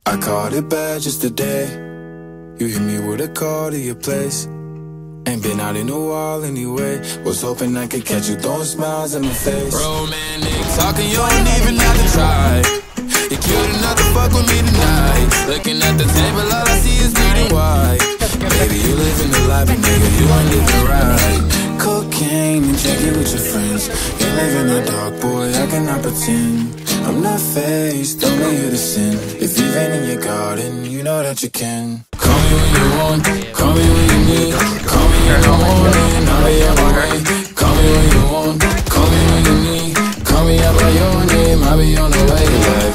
I caught it bad just today. You hit me with a call to your place. Ain't been out in a while anyway. Was hoping I could catch you throwing smiles in my face. Romantic talking, you don't even have to try. You're cute enough to fuck with me tonight. Looking at the table, all I see is bleeding white. Baby, you living the life, but nigga, you ain't living right. Cocaine and drinking with your friends. You live in the dark, boy, I cannot pretend. I'm not faced, only here to sin. If you've been in your garden, you know that you can. Call me when you want, call me when you need. Call me in the morning, I'll be on my way. Call me when you want, call me when you need. Call me out by your name, I'll be on the way. Like,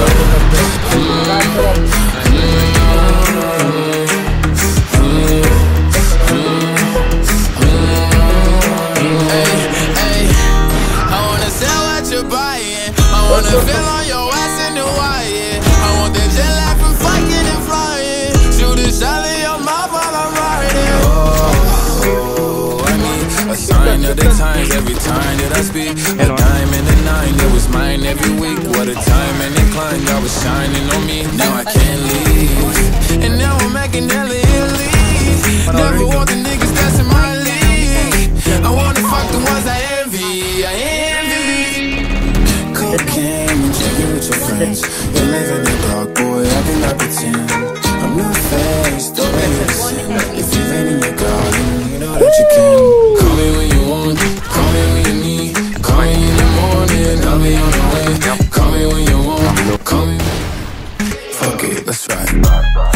I wanna feel on your ass in the wire. I want that jet lag from fucking and flying. Shoot a shot in your mouth while I'm riding. Oh, I need a sign of the times every time that I speak. A dime and a nine, it was mine every week. What a time and incline, God was shining on me. Now I can't leave, and now I'm making hella Italy. Never want the niggas that's in my league. I wanna fuck the ones I envy. I envy. Cocaine and drinking with your friends. You live in the dark, boy, I cannot pretend. I'm not faced, don't let me sin. If you've been in your garden, you know that you can. Call me when you want, call me when you need. Call me in the morning, I'll be on the way. Call me when you want, call me. Fuck it, let's ride.